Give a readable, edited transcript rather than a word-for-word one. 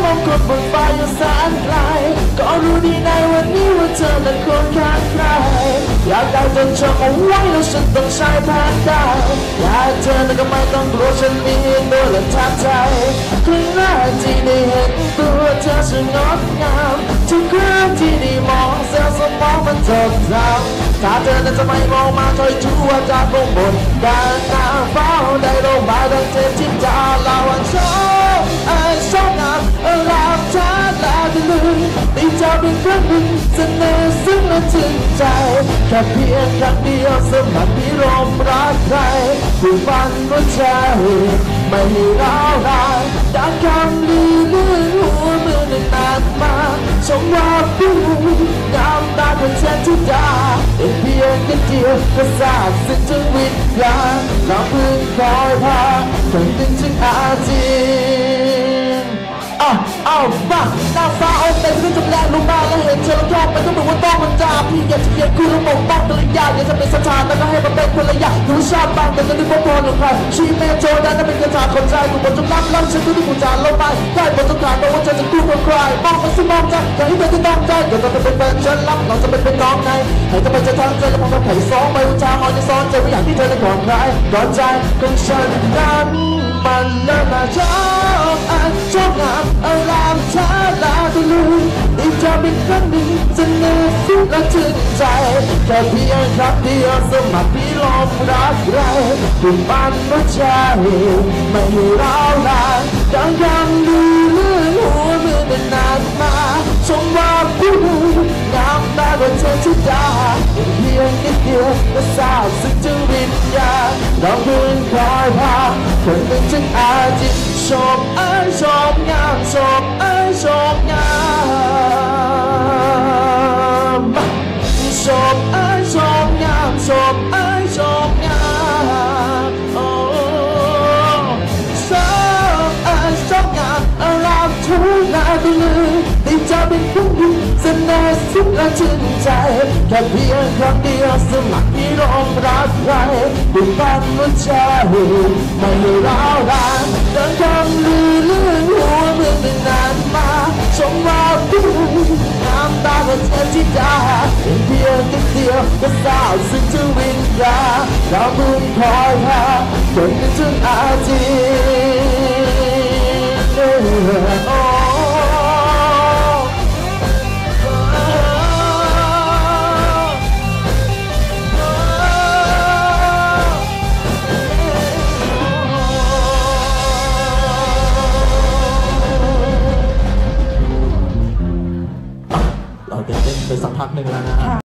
งคนบนฟ้าอยู่แสนไกลก็รู้ดีในวันนี้ว่าเธอเป็นคนขาดใครอยากได้จนจำเอาไว้แล้วฉันต้องใช้แผนได้อยากเธอนั้นก็ไม่ต้องกลัวฉันมีตัวและทับใจครั้งแรกที่ได้เห็นตัวเธอช่างงดงามทุกครั้งที่ได้มองเซลล์สมองมันจดจำถ้าเธอนั้นจะไม่มองมาคอยชั่วจากลงบนด้านหน้าเฝ้าได้ลงมาดังเทพที่จะลาวันโชว์ชอบงามรามชาลาดลืมตีเจ้าเป็นครั้งหนึ่งเสน่ห์ซึ้งและถึงใจแค่เพียงครั้งเดียวสมัครพิรมรักใครผู้ฝันหัวใจไม่ให้ร้าวรานดังคำลือเลื่อนหัวมือในนานมาชมว่าผู้งามตาเป็นเช่นธิดาเป็นเพียงนิดเดียวก็ทราบซึ้งถึงวิญญาณเราเพิ่งคอยพาจนถึงอาจีเอาบ้าหน้าฟ้าเอาเต็มขึ้นจำแรงลงมาแล้วเห็นเธอแล้วก็มันก็เหมือนว่าต้องมันจาพี่อยากจะเขียนคือแล้วปกป้องภรรยาอยากจะเป็นสถานแล้วก็ให้มันเป็นภรรยารู้ชาติบางแต่ก็นึกว่าพอหนึ่งใครชีเมโจนั้นเป็นกระถางคนใจกูบนจงรับฉันก็ที่กูจานลงไปได้บนจงการว่าฉันจะกู้กับใครมองมันสิมองใจอย่างที่เธอจะต้องใจเดี๋ยวเราจะเป็นแฟนฉันรับเราจะเป็นน้องไงให้จะไปจะทางใจแล้วมองมันไผ่ซ้อมไปวิชาหอยจะซ้อนใจไม่อย่างที่เธอได้ก่อนใครก่อนใจของฉันนั้นมันเริ่มมาชอบงามอารามชาลาตะลุยอีกจะเป็นครั้งหนึ่งเสน่ห์สุดและถึงใจแค่เพียงครั้งเดียวสมัครพิรมรักใครถึงบ้านหัวใจไม่ให้ร้าวรานดังคำลือเลื่อนหัวมือเป็นนานมาชมว่าผู้งามตาเป็นเทพธิดาเป็นเพียงนิดเดียวก็ทราบซึ้งถึงวิญญาณเราเพิ่งคอยพาคนหนึ่งถึงอาจิตชอบงามชอบงามชอบงามชอบงามโอ้ชอบงามอารามทุกนาทีที่จะเป็นผู้หญิงเสน่ห์สุดและชื่นใจแค่เพียงครั้งเดียวสมัครพิรมรักใครด้วยบ้านหัวใจไม่ให้ร้าวรานดังคำลือเลื่อนหัวเมื่อไม่นานมาชมว่าผู้งามตาเป็นเทพธิดาเป็นเพียงนิดเดียวก็สาวซึ้งถึงวิญญาณเราเพิ่งคอยพาจนถึงอาทิตย์เราเต้นไปสักพักหนึ่งแล้วนะฮะ